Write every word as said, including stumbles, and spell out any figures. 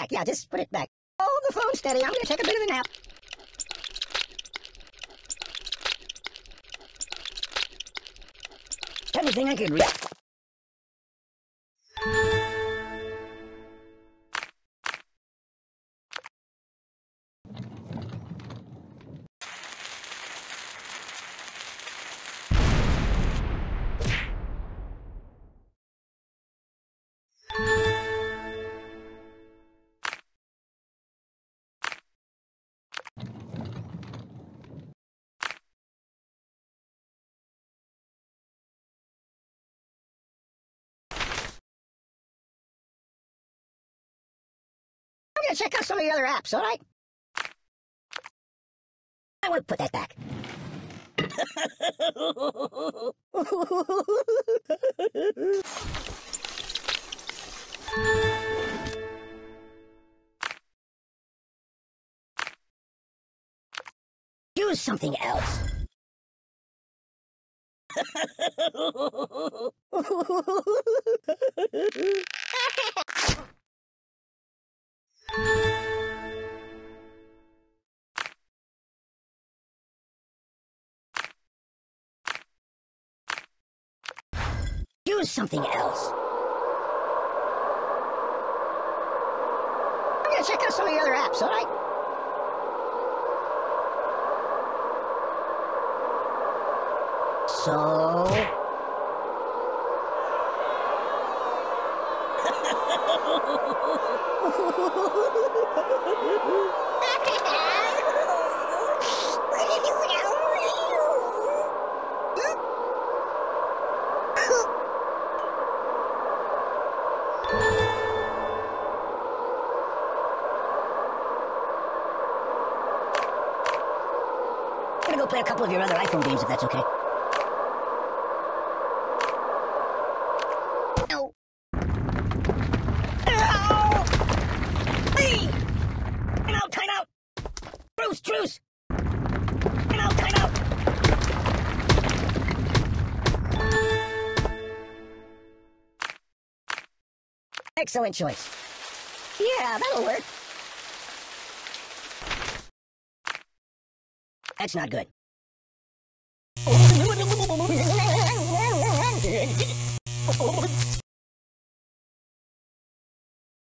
back. Yeah, just put it back. Hold the phone steady. I'm gonna take a bit of a nap. Anything I could read. I'm gonna check out some of the other apps, all right? I want to put that back. Use something else. Use something else. I'm gonna check out some of the other apps, all right? So... I'm gonna go play a couple of your other iPhone games if that's okay. No. No! Hey! Time out, time out! Truce, truce! Time out, time out! Excellent choice. Yeah, that'll work. That's not good.